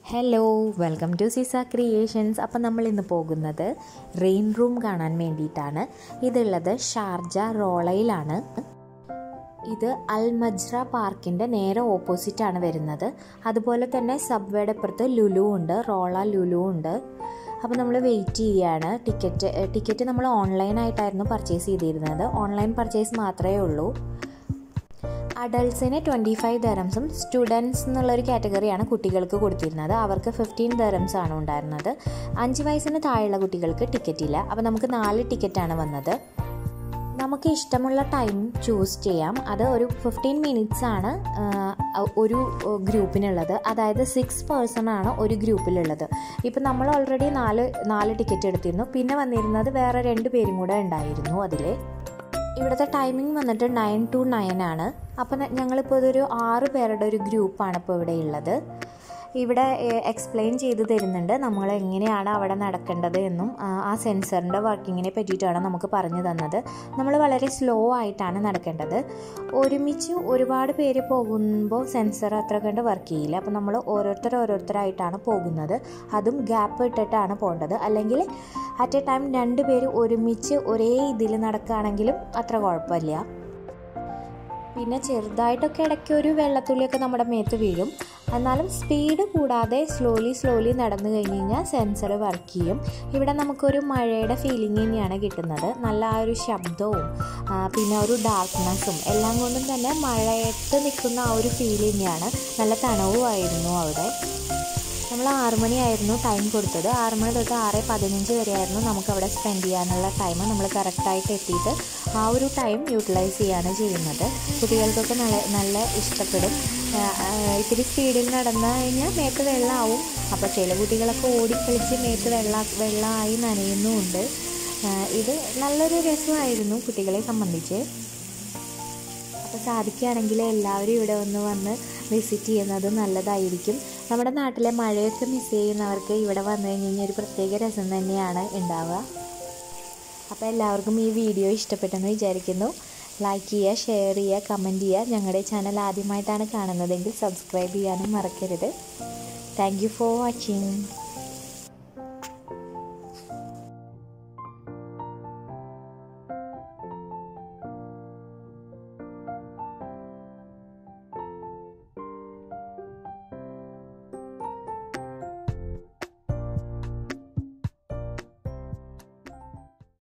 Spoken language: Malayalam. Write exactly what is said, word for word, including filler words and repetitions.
Hello, welcome to Sisa creations. അപ്പം നമ്മൾ ഇന്ന് പോകുന്നത് റെയിൻ റൂം കാണാൻ വേണ്ടിയിട്ടാണ്. ഇതുള്ളത് ഷാർജ റോളയിലാണ്. ഇത് അൽ മജ്റ പാർക്കിൻ്റെ നേരെ ഓപ്പോസിറ്റാണ് വരുന്നത്. അതുപോലെ തന്നെ സബ്വേയുടെ അപ്പുറത്ത് ലുലു ഉണ്ട്, റോള ലുലു ഉണ്ട്. അപ്പോൾ നമ്മൾ വെയിറ്റ് ചെയ്യുകയാണ്. ടിക്കറ്റ് ടിക്കറ്റ് നമ്മൾ ഓൺലൈനായിട്ടായിരുന്നു പർച്ചേസ് ചെയ്തിരുന്നത്. ഓൺലൈൻ പർച്ചേസ് മാത്രമേ ഉള്ളൂ. അഡൾട്ട്സിന് ട്വൻറ്റി ഫൈവ് ദറംസും സ്റ്റുഡൻസ് എന്നുള്ളൊരു കാറ്റഗറിയാണ് കുട്ടികൾക്ക് കൊടുത്തിരുന്നത്. അവർക്ക് ഫിഫ്റ്റീൻ ദറംസ് ആണ് ഉണ്ടായിരുന്നത്. അഞ്ച് വയസ്സിന് താഴെയുള്ള കുട്ടികൾക്ക് ടിക്കറ്റ് ഇല്ല. അപ്പോൾ നമുക്ക് നാല് ടിക്കറ്റാണ് വന്നത്. നമുക്ക് ഇഷ്ടമുള്ള ടൈം ചൂസ് ചെയ്യാം. അത് ഒരു ഫിഫ്റ്റീൻ മിനിറ്റ്സ് ആണ് ഒരു ഗ്രൂപ്പിനുള്ളത്. അതായത് സിക്സ് പേഴ്സൺ ആണ് ഒരു ഗ്രൂപ്പിലുള്ളത്. ഇപ്പം നമ്മൾ ഓൾറെഡി നാല് നാല് ടിക്കറ്റ് എടുത്തിരുന്നു. പിന്നെ വന്നിരുന്നത് വേറെ രണ്ട് പേരും കൂടെ ഉണ്ടായിരുന്നു അതിൽ. ഇവിടുത്തെ ടൈമിംഗ് വന്നിട്ട് നയൻ ടു നയൻ ആണ്. അപ്പം ഞങ്ങളിപ്പോൾ ഇതൊരു ആറ് പേരുടെ ഒരു ഗ്രൂപ്പാണ് ഇപ്പോൾ ഇവിടെ ഉള്ളത്. ഇവിടെ എക്സ്പ്ലെയിൻ ചെയ്ത് തരുന്നുണ്ട് നമ്മൾ എങ്ങനെയാണ് അവിടെ നടക്കേണ്ടത് എന്നും ആ സെൻസറിൻ്റെ വർക്കിങ്ങിനെ പറ്റിയിട്ടാണ് നമുക്ക് പറഞ്ഞു തന്നത്. നമ്മൾ വളരെ സ്ലോ ആയിട്ടാണ് നടക്കേണ്ടത്. ഒരുമിച്ച് ഒരുപാട് പേര് പോകുമ്പോൾ സെൻസർ അത്ര കണ്ട് വർക്ക് ചെയ്യില്ല. അപ്പോൾ നമ്മൾ ഓരോരുത്തർ ഓരോരുത്തരായിട്ടാണ് പോകുന്നത്. അതും ഗ്യാപ്പ് ഇട്ടിട്ടാണ് പോകേണ്ടത്. അല്ലെങ്കിൽ അറ്റ് എ ടൈം രണ്ട് പേര് ഒരുമിച്ച് ഒരേ ഇതിൽ നടക്കുകയാണെങ്കിലും അത്ര കുഴപ്പമില്ല. പിന്നെ ചെറുതായിട്ടൊക്കെ ഇടയ്ക്ക് ഒരു വെള്ളത്തുള്ളിയൊക്കെ നമ്മുടെ മേത്ത് വീഴും. എന്നാലും സ്പീഡ് കൂടാതെ സ്ലോലി സ്ലോലി നടന്നു കഴിഞ്ഞ് കഴിഞ്ഞാൽ സെൻസർ വർക്ക് ചെയ്യും. ഇവിടെ നമുക്കൊരു മഴയുടെ ഫീലിംഗ് തന്നെയാണ് കിട്ടുന്നത്. നല്ല ആ ഒരു ശബ്ദവും പിന്നെ ഒരു ഡാർക്ക്നെസ്സും എല്ലാം കൊണ്ടും തന്നെ മഴയത്ത് നിൽക്കുന്ന ആ ഒരു ഫീൽ തന്നെയാണ്. നല്ല തണവുമായിരുന്നു അവിടെ. നമ്മൾ ആറ് മണിയായിരുന്നു ടൈം കൊടുത്തത്. ആറ് മണി തൊട്ട് ആറ് പതിനഞ്ച് വരെയായിരുന്നു നമുക്കവിടെ സ്പെൻഡ് ചെയ്യാനുള്ള ടൈം. നമ്മൾ കറക്റ്റായിട്ട് എത്തിയിട്ട് ആ ഒരു ടൈം യൂട്ടിലൈസ് ചെയ്യാണ് ചെയ്യുന്നത്. കുട്ടികൾക്കൊക്കെ നല്ല നല്ല ഇഷ്ടപ്പെടും. ഇത്തിരി സ്പീഡിൽ നടന്നു കഴിഞ്ഞാൽ മേത്ത് വെള്ളമാവും. അപ്പോൾ ചില കുട്ടികളൊക്കെ ഓടിക്കളിച്ച് മേത്ത് വെള്ള വെള്ളമായി നനയുന്നുമുണ്ട്. ഇത് നല്ലൊരു രസമായിരുന്നു കുട്ടികളെ സംബന്ധിച്ച്. അപ്പോൾ സാധിക്കുകയാണെങ്കിൽ എല്ലാവരും ഇവിടെ ഒന്ന് വന്ന് വിസിറ്റ് ചെയ്യുന്നത് നല്ലതായിരിക്കും. നമ്മുടെ നാട്ടിലെ മഴയൊക്കെ മിസ് ചെയ്യുന്നവർക്ക് ഇവിടെ വന്നു കഴിഞ്ഞ് കഴിഞ്ഞാൽ ഒരു പ്രത്യേക രസം തന്നെയാണ് ഉണ്ടാവുക. അപ്പോൾ എല്ലാവർക്കും ഈ വീഡിയോ ഇഷ്ടപ്പെട്ടെന്ന് വിചാരിക്കുന്നു. ലൈക്ക് ചെയ്യുക, ഷെയർ ചെയ്യുക, കമൻറ്റ് ചെയ്യുക. ഞങ്ങളുടെ ചാനൽ ആദ്യമായിട്ടാണ് കാണുന്നതെങ്കിൽ സബ്സ്ക്രൈബ് ചെയ്യാനും മറക്കരുത്. Thank you for watching.